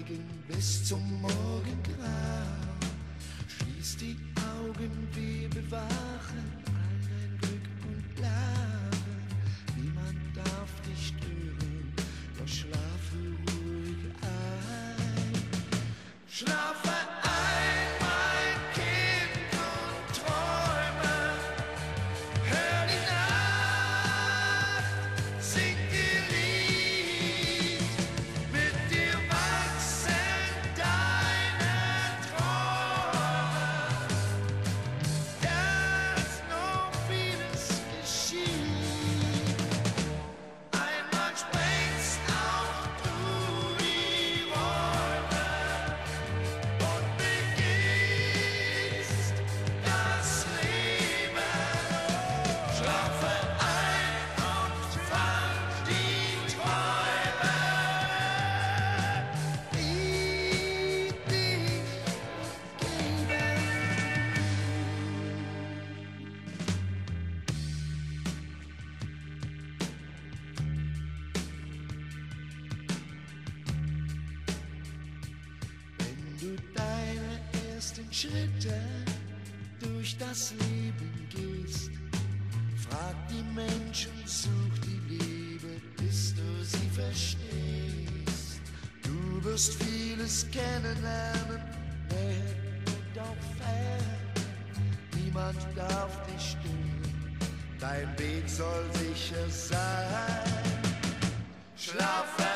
Regen bis zum Morgengrau. Schließ die Augen, wir bewachen all dein Glück und Blagen. Niemand darf dich stören, doch schlafe ruhig ein. Schlafe ein, mein Kind, und träume. Hör die Nacht, sing dir Lied. Mit dir wachsen deine Träume. Dass noch vieles geschieht. Einmal sprengst auch du die Räume und beginnst das Leben. Schlafe ein und fang die Träume, die dich geben. Wenn du deine ersten Schritte durch das Leben gehst, frag die Menschen, such die Liebe, bis du sie verstehst. Du wirst vieles kennenlernen, näher und auch fern. Niemand darf dich stören, dein Weg soll sicher sein. Schlafe